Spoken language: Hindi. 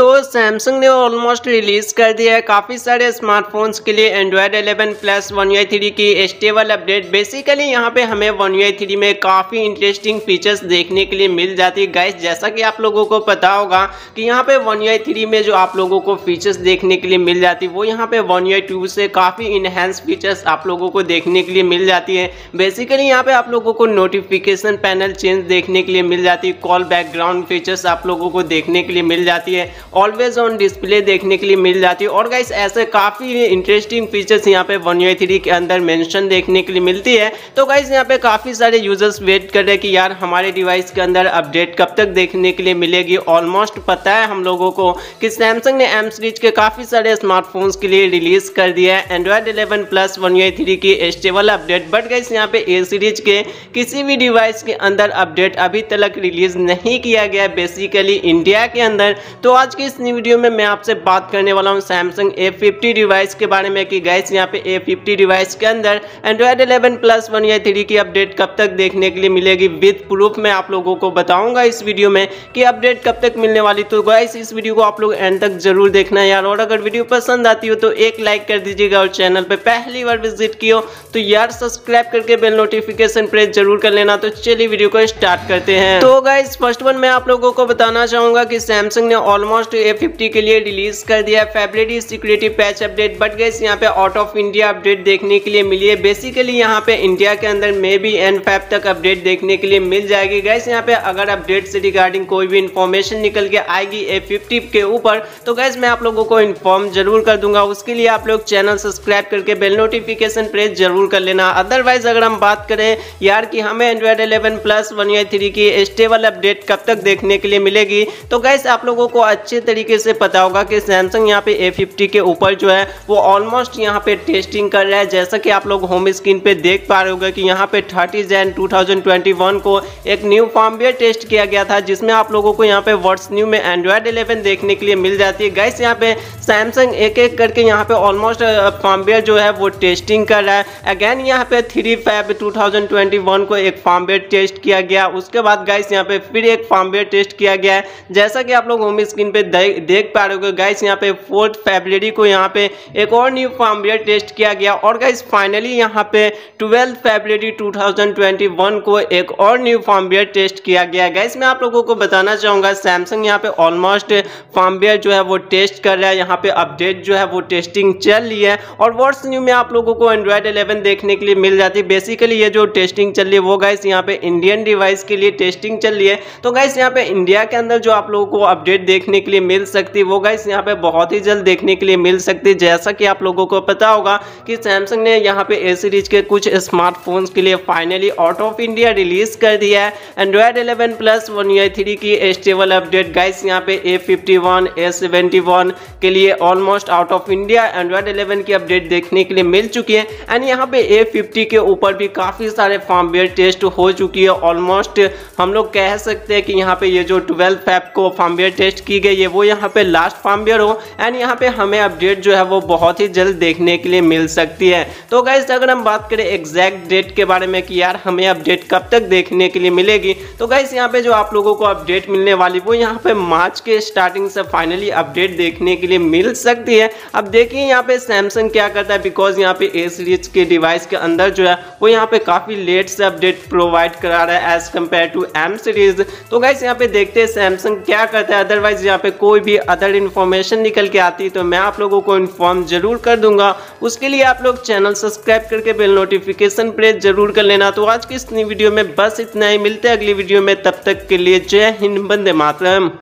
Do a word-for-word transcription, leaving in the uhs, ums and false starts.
तो सैमसंग ने ऑलमोस्ट रिलीज कर दिया है काफ़ी सारे स्मार्टफोन्स के लिए Android eleven plus one UI आई थ्री की स्टेबल अपडेट। बेसिकली यहाँ पे हमें वन यू आई थ्री में काफ़ी इंटरेस्टिंग फीचर्स देखने के लिए मिल जाती है गाइस। जैसा कि आप लोगों को पता होगा कि यहाँ पे वन यू आई थ्री में जो आप लोगों को फीचर्स देखने के लिए मिल जाती है वो यहाँ पे वन यू आई टू से काफ़ी इनहेंस फीचर्स आप लोगों को देखने के लिए मिल जाती है। बेसिकली यहाँ पे आप लोगों को नोटिफिकेशन पैनल चेंज देखने के लिए मिल जाती है, कॉल बैकग्राउंड फीचर्स आप लोगों को देखने के लिए मिल जाती है, ऑलवेज ऑन डिस्प्ले देखने के लिए मिल जाती है। और गाइस ऐसे काफ़ी इंटरेस्टिंग फीचर्स यहाँ पे वन यू आई थ्री के अंदर मेंशन देखने के लिए मिलती है। तो गाइस यहाँ पे काफ़ी सारे यूजर्स वेट कर रहे हैं कि यार हमारे डिवाइस के अंदर अपडेट कब तक देखने के लिए मिलेगी। ऑलमोस्ट पता है हम लोगों को कि सैमसंग ने एम सीरीज के काफ़ी सारे स्मार्टफोन्स के लिए रिलीज कर दिया है Android eleven plus one UI आई थ्री की स्टेबल अपडेट। बट गाइस यहाँ पे ए सीरीज के किसी भी डिवाइस के अंदर अपडेट अभी तक रिलीज नहीं किया गया बेसिकली इंडिया के अंदर। तो आज की इस वीडियो में मैं आपसे बात करने वाला हूं सैमसंग ए फिफ्टी डिवाइस के बारे में कि गाइस यहां पे ए फिफ्टी डिवाइस के अंदर Android eleven plus one UI आई थ्री की अपडेट कब तक देखने के लिए मिलेगी विद प्रूफ। मैं आप लोगों को बताऊंगा इस वीडियो में कि अपडेट कब तक मिलने वाली। तो गाइस इस वीडियो को आप लोग एंड तक जरूर देखना यार, और अगर वीडियो पसंद आती हो तो एक लाइक कर दीजिएगा और चैनल पे पहली बार विजिट किया हो तो यार सब्सक्राइब करके बेल नोटिफिकेशन प्रेस जरूर कर लेना। तो चलिए वीडियो को स्टार्ट करते हैं। तो गाइस फर्स्ट वन मैं आप लोगों को बताना चाहूंगा कि सैमसंग ने ऑलमोस्ट ए फिफ्टी के लिए रिलीज कर दिया February security patch update. But guys यहाँ पे आउट ऑफ इंडिया अपडेट देखने के लिए मिली है। बेसिकली यहाँ पे इंडिया के अंदर मे बी एंड फाइव तक अपडेट देखने के लिए मिल जाएगी। गाइस यहाँ पे अगर अपडेट से रिगार्डिंग कोई भी इंफॉर्मेशन निकल के आएगी ए फिफ्टी के ऊपर तो गाइस मैं आप लोगों को इन्फॉर्म जरूर कर दूंगा। उसके लिए आप लोग चैनल सब्सक्राइब करके बेल नोटिफिकेशन प्रेस जरूर कर लेना। अदरवाइज अगर हम बात करें यार कि हमें Android eleven plus one UI आई थ्री की स्टेबल अपडेट कब तक देखने के लिए मिलेगी तो गाइस आप लोगों को अच्छे तरीके से पता होगा कि सैमसंग यहाँ पे ए फिफ्टी के ऊपर जो है वो ऑलमोस्ट यहाँ पे टेस्टिंग कर रहा है। जैसा कि आप लोग होम स्क्रीन पे देख पा रहे होंगे कि यहाँ पे thirty Jan two thousand twenty one को एक न्यू फॉर्मवेयर टेस्ट किया गया था जिसमें आप लोगों को यहाँ पे व्हाट्स न्यू में एंड्रॉयड इलेवन देखने के लिए मिल जाती है। गाइस यहाँ पे सैमसंग एक एक करके यहाँ पे ऑलमोस्ट फॉर्मवेयर जो है वो टेस्टिंग कर रहा है। अगेन यहाँ पे three five two thousand twenty one को एक फॉर्मवेयर टेस्ट किया गया, उसके बाद गाइस यहाँ पे फिर एक फॉर्मवेयर टेस्ट किया गया है। जैसा कि आप लोग होम स्क्रीन पे दे, देख पा रहे हो गाइस यहाँ पे फोर्थ फरवरी को यहाँ पे एक और न्यू फॉर्मवेयर टेस्ट किया गया और गाइस फाइनली यहाँ पे ट्वेल्थ फरवरी टू थाउजेंड ट्वेंटी वन को एक और न्यू फॉर्मवेयर टेस्ट किया गया। गाइस मैं आप लोगों को बताना चाहूंगा सैमसंग यहाँ पे ऑलमोस्ट फॉर्मवेयर जो है वो टेस्ट कर रहा है, यहाँ पे अपडेट जो है वो टेस्टिंग चल रही है और व्हाट्स न्यू में आप लोगों को एंड्रॉयड इलेवन देखने के लिए मिल जाती है। बेसिकली ये जो टेस्टिंग चल रही है वो गाइस यहाँ पे इंडियन डिवाइस के लिए टेस्टिंग चल रही है। तो गाइस यहाँ पे इंडिया के अंदर जो आप लोगों को अपडेट देखने के लिए मिल सकती है वो गाइस यहाँ पे बहुत ही जल्द देखने के लिए मिल सकती है। जैसा कि आप लोगों को पता होगा कि सैमसंग ने यहाँ पे ए सीरीज के कुछ स्मार्टफोन्स के लिए finally out of India release कर दिया है Android eleven plus one UI आई थ्री की स्टेबल अपडेट। गाइस यहाँ पे A fifty one A seventy one के लिए almost out of India Android eleven की अपडेट देखने के लिए मिल चुकी है एंड यहाँ पे ए फिफ्टी के ऊपर भी काफी सारे फॉर्मवेयर टेस्ट हो चुकी है। ऑलमोस्ट हम लोग कह सकते हैं कि यहाँ पे ये जो ट्वेल्थ फैब को फॉर्मवेयर टेस्ट की गई है वो यहाँ पे लास्ट फॉर्मवेयर हो एंड यहाँ पे हमें अपडेट जो है वो बहुत ही जल्द देखने के लिए मिल सकती है। तो गाइस अगर हम बात करें एग्जैक्ट डेट के बारे में कि यार हमें अपडेट कब तक देखने के लिए मिलेगी तो गाइस यहाँ पे जो आप लोगों को अपडेट मिलने वाली वो यहाँ पे मार्च के स्टार्टिंग से फाइनली अपडेट देखने के लिए मिल सकती है। अब देखिए यहाँ पे सैमसंग क्या करता है, बिकॉज यहाँ पे ए सीरीज के डिवाइस के अंदर जो है वो यहाँ पे काफी लेट से अपडेट प्रोवाइड करा रहा है as compare to M series. तो गाइस यहाँ पे देखते हैं सैमसंग क्या करता है। अदरवाइज यहाँ पे कोई भी अदर इन्फॉर्मेशन निकल के आती है तो मैं आप लोगों को इन्फॉर्म जरूर कर दूंगा। उसके लिए आप लोग चैनल सब्सक्राइब करके बेल नोटिफिकेशन प्रेस जरूर कर लेना। तो आज की इस वीडियो में बस इतना ही, मिलते हैं अगली वीडियो में, तब तक के लिए जय हिंद, वंदे मातरम।